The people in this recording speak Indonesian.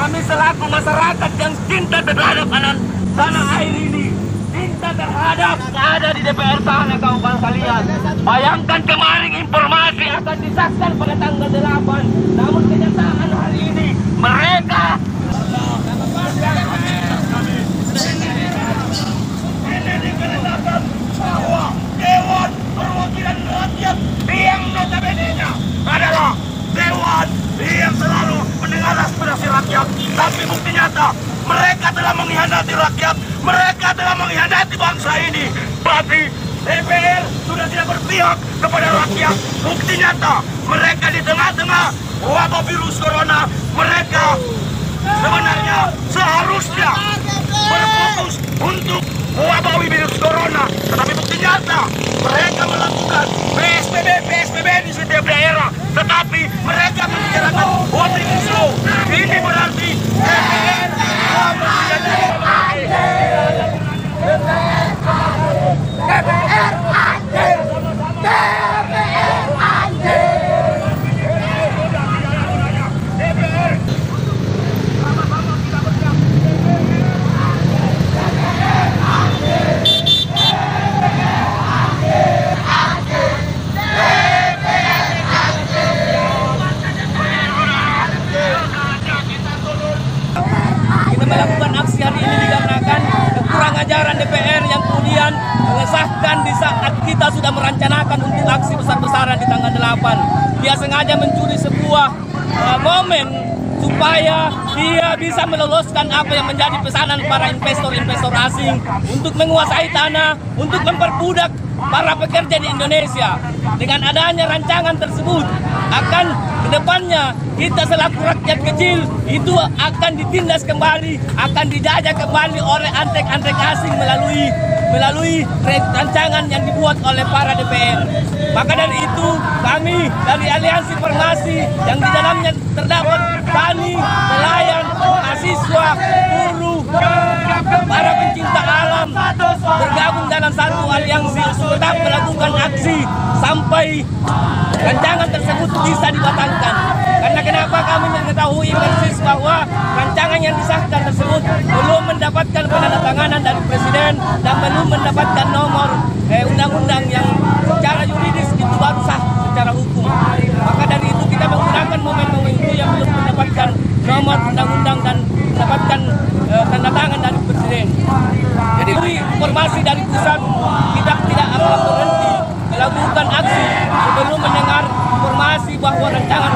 Kami selaku masyarakat yang cinta terhadap tanah air ini, cinta terhadap ada di DPR sana kawan kalian. Bayangkan kemarin informasi akan disahkan pada tanggal 8, namun kenyataan hari ini mereka bahwa Dewan Perwakilan Rakyat yang notabene-nya adalah Dewan yang selalu mendengar aspirasi rakyat, tapi bukti nyata mereka telah mengkhianati rakyat, mereka telah mengkhianati bangsa ini. Tapi DPR sudah tidak berpihak kepada rakyat. Bukti nyata mereka di tengah-tengah wabah virus corona, mereka sebenarnya seharusnya berfokus untuk mewabahi virus corona, tetapi bukti nyata mereka melakukan PSBB di setiap daerah, tetapi mereka membicarakan omnibus law. Ini berarti DPR melakukan aksi hari ini dikarenakan kurang ajaran DPR yang kemudian mengesahkan di saat kita sudah merencanakan untuk aksi besar-besaran di tanggal 8. Dia sengaja mencuri sebuah momen supaya dia bisa meloloskan apa yang menjadi pesanan para investor-investor asing untuk menguasai tanah, untuk memperbudak para pekerja di Indonesia. Dengan adanya rancangan tersebut, akan kedepannya kita selaku rakyat kecil itu akan ditindas kembali, akan dijajah kembali oleh antek-antek asing melalui rancangan yang dibuat oleh para DPR. Maka dari itu kami dari Aliansi Formasi yang di dalamnya terdapat tani, nelayan, mahasiswa, buruh, para pencinta alam bergabung dalam satu aliansi untuk tetap melakukan aksi sampai rancangan tersebut bisa dibatalkan. Karena kenapa kami mengetahui persis bahwa rancangan yang disahkan tersebut belum mendapatkan penandatanganan dari Presiden dan belum mendapatkan nomor undang-undang yang secara yuridis itu baru sah secara hukum. Maka dari itu kita menggunakan momen-momen itu yang belum mendapatkan nomor undang-undang dan mendapatkan tanda tangan dari Presiden. Jadi informasi dari pusat, kita tidak akan berhenti melakukan aksi sebelum mendengar informasi bahwa rancangan